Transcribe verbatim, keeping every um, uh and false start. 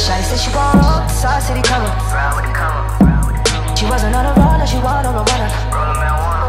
Shawty said she gon' roll, South City cover. She wasn't on a roller, she wanted a runner.